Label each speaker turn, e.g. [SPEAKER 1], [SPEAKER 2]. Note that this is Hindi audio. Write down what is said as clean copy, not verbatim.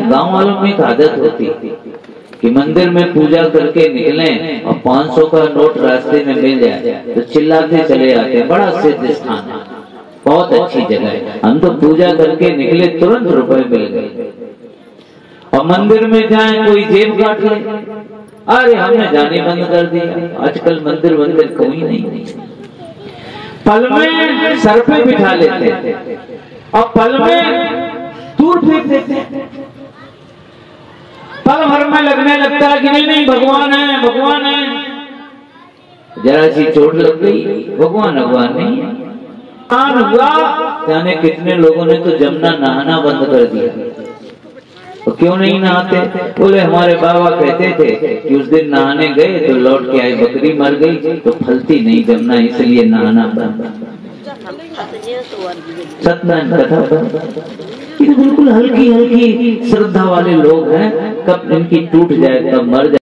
[SPEAKER 1] गांव वालों में एक आदत होती कि मंदिर में पूजा करके निकलें और 500 का नोट रास्ते में मिल जाए तो चिल्लाते चले आते हैं, बड़ा सिद्ध स्थान है, बहुत अच्छी जगह है। हम तो पूजा करके निकले, तुरंत रुपए मिल गए। और मंदिर में जाए कोई जेब काट ले, अरे हमने जाने बंद कर दिया। आजकल मंदिर कोई नहीं, पल में सर पे बिठा लेते हैं और पल में दूर फेंक देते हैं। पल भर में लगने लगता है कि नहीं भगवान है, भगवान है। जरा सी चोट लग गई, भगवान नहीं है। कान हुआ, जाने कितने लोगों ने तो जमुना नहाना बंद कर दिया। तो क्यों नहीं नहाते? बोले हमारे बाबा कहते थे कि उस दिन नहाने गए तो लौट के आए, बकरी मर गई तो फलती नहीं जमुना, इसलिए नहाना बंद। सत्यनारायण कथा बिल्कुल हल्की हल्की श्रद्धा वाले लोग हैं, कब इनकी टूट जाए कब मर जाए।